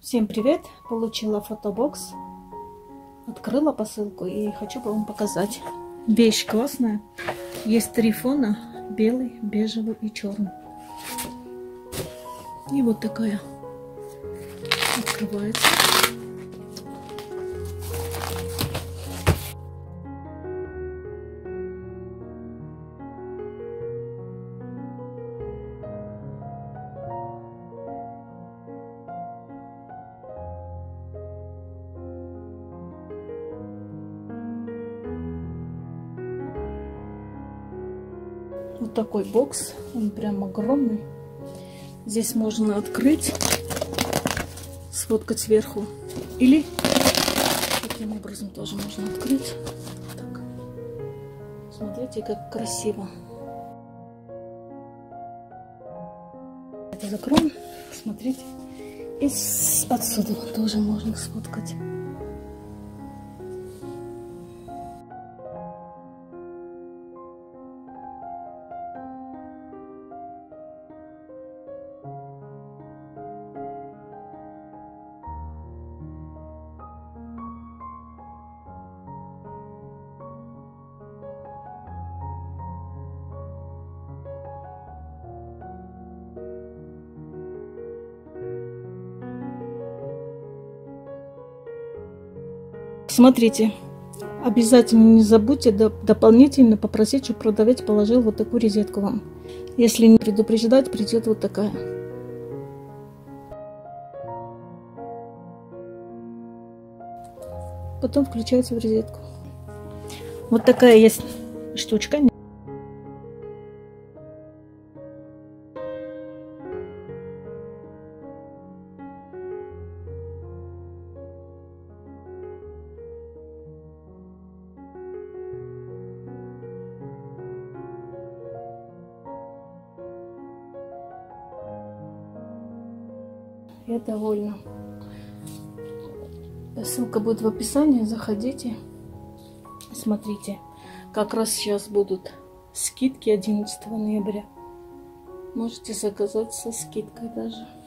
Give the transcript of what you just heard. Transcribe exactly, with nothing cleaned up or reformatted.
Всем привет! Получила фотобокс, открыла посылку и хочу вам показать. Вещь классная. Есть три фона: белый, бежевый и черный. И вот такая открывается. Вот такой бокс, он прям огромный. Здесь можно открыть, сфоткать сверху, или таким образом тоже можно открыть. Так. Смотрите, как красиво. Это закроем, смотрите, и отсюда тоже можно сфоткать. Смотрите, обязательно не забудьте дополнительно попросить, чтобы продавец положил вот такую розетку вам. Если не предупреждать, придет вот такая. Потом включается в розетку. Вот такая есть штучка. Я довольна. Ссылка будет в описании. Заходите, смотрите. Как раз сейчас будут скидки одиннадцатого ноября. Можете заказать со скидкой даже.